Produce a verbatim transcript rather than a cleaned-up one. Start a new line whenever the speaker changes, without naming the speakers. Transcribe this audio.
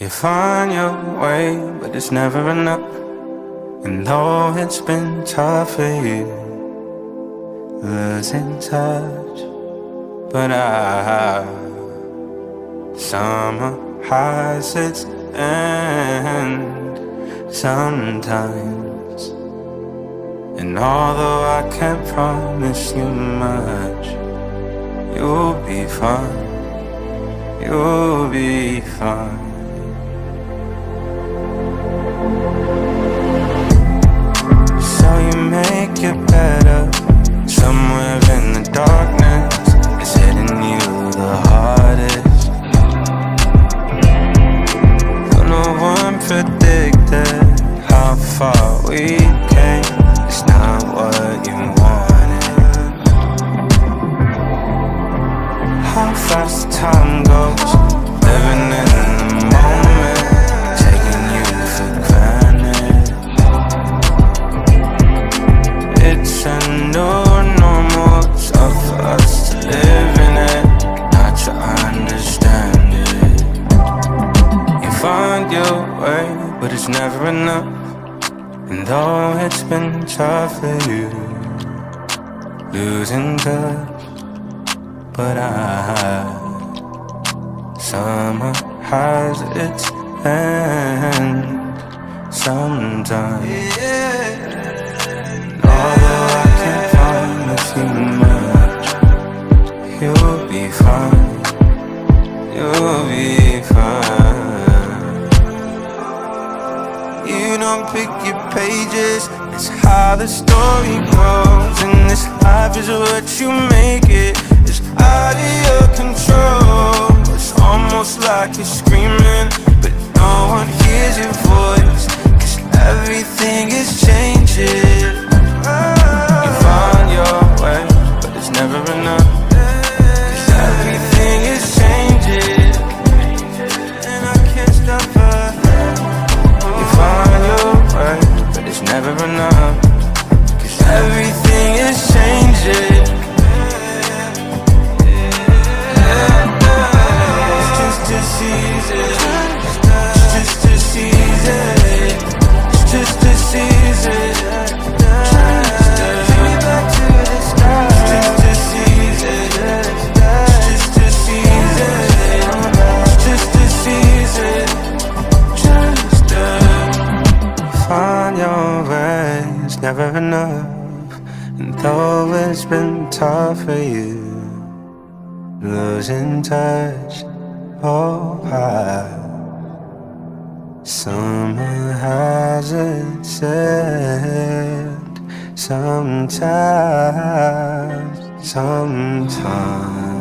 You find your way, but it's never enough. And though it's been tough for you, losing touch, but I, summer has its end sometimes. And although I can't promise you much, you'll be fine, you'll be fine. So you make it better. Somewhere in the darkness, it's hitting you the hardest. But no one predicted how far we came. It's not what you wanted. How fast time goes, living in the moment, taking you for granted. It's a new normal, it's up for us to live in it, not to understand it. You find your way, but it's never enough. And though it's been tough for you, losing touch, but I, summer has its end sometimes. Although I can't promise you much, you'll be fine, you'll be fine. You don't pick your pages, it's how the story goes. And this life is what you make it, it's out of your control. It's almost like you're screaming, but no one hears your voice, 'cause everything is changing. You find your way, but it's never enough, 'cause everything is changing, and I can't stop her. You find your way, but it's never enough, 'cause everything is changing. It's just a season, it's just a season, it's just a season. Find your way, it's never enough. And though it's been tough for you, losing touch, oh hi. Summer has its end sometimes, sometimes.